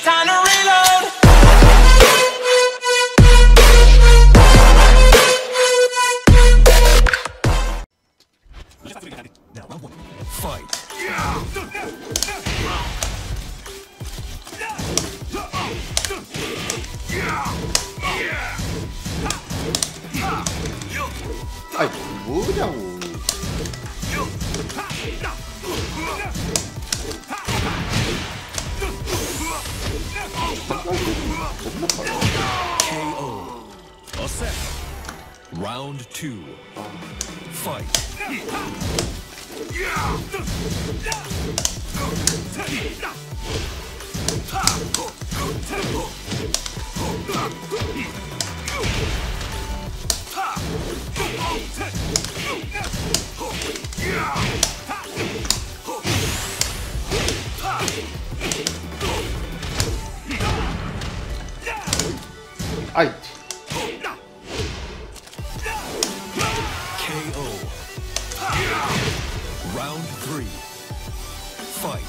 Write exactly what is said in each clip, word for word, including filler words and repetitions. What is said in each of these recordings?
time to reload. Now, round one. Fight. 아이 뭐냐고. K O. Set. Round two. Fight. 아이 K O. Round three. Fight.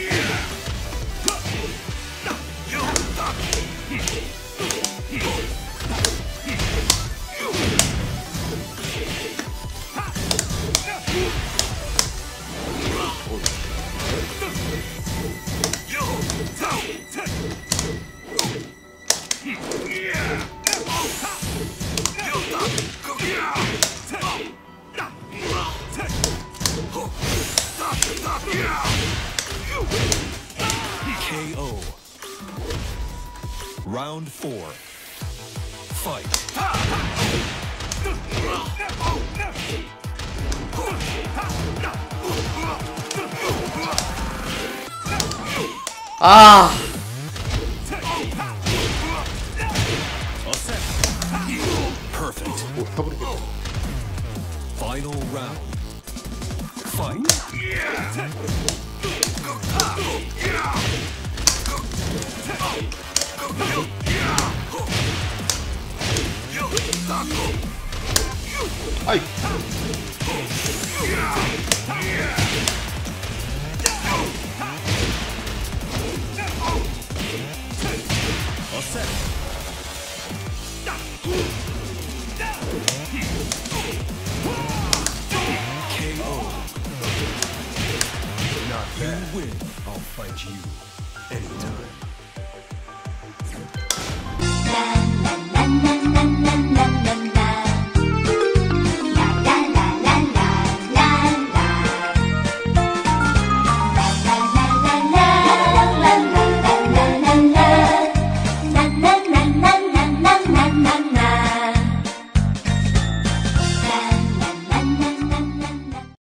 K O. Round four. Fight. 아 Perfect. 못 타버리겠다. Final round. Fight. 아이 Set. K O. Not bad. You win. I'll fight you.